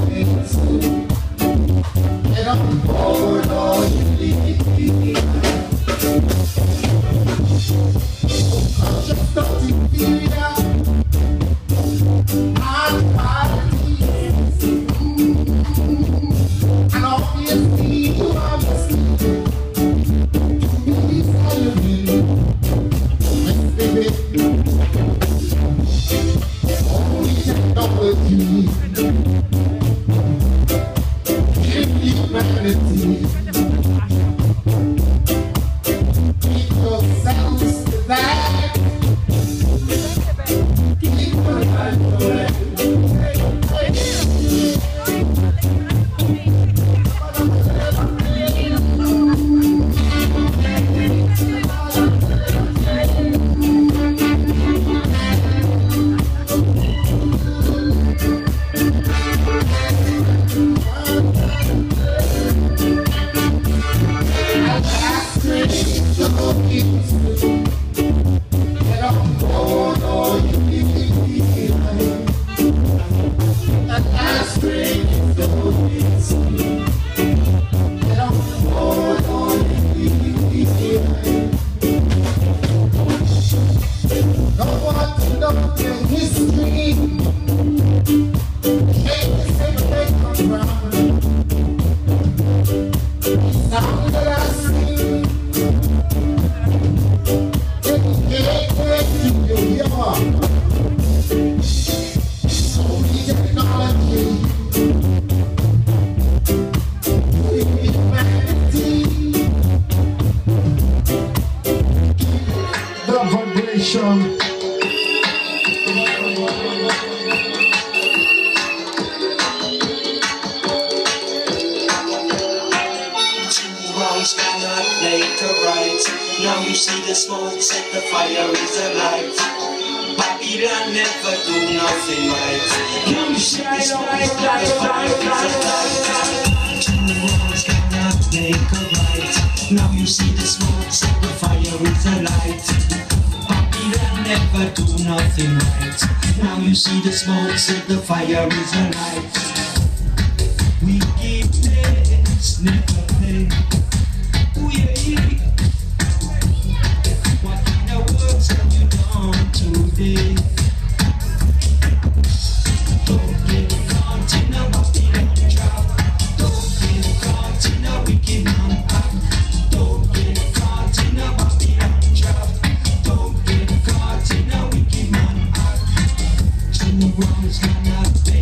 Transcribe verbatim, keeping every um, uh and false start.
Get on board or you leave. I'm just not inferior. I'm parties. And obviously you are listening to me silently. Let's baby. Only technology. Humanity. Keep yourselves to that. Keep your life away. Now you see the smoke, set the fire is alight. Babylon never do nothing right. Now you see the smoke, set the fire is alight. Two wrongs cannot make a right. Now you see the smoke, set the fire is alight. Babylon never do nothing right. Now you see the smoke, set the fire is alight. We keep this, never play. Ooh, yeah, yeah. What kind of works have you done today? Don't get caught in a Babylon trap. Don't get caught in a wicked man act. Don't get caught in a Babylon trap. Don't get caught in a wicked man act. Two wrongs cannot be